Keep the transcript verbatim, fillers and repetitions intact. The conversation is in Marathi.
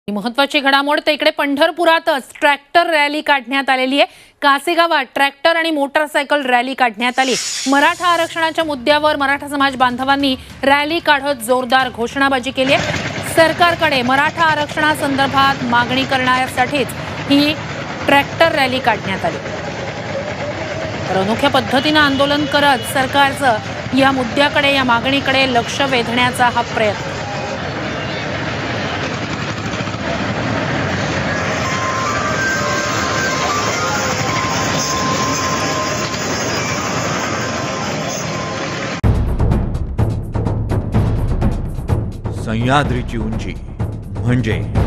महत्त्वाची घडामोड ते इकडे पंढरपुरातच ट्रॅक्टर रॅली काढण्यात आलेली आहे। कासेगावात ट्रॅक्टर आणि मोटरसायकल रॅली काढण्यात आली। मराठा आरक्षणाच्या मुद्द्यावर मराठा समाज बांधवांनी रॅली काढत जोरदार घोषणाबाजी केली आहे। सरकारकडे मराठा आरक्षणासंदर्भात मागणी करण्यासाठीच ही ट्रॅक्टर रॅली काढण्यात आली। तर अनोख्या पद्धतीने आंदोलन करत सरकारचं या मुद्द्याकडे या मागणीकडे लक्ष वेधण्याचा हा प्रयत्न। सह्याद्रीची उंची म्हणजे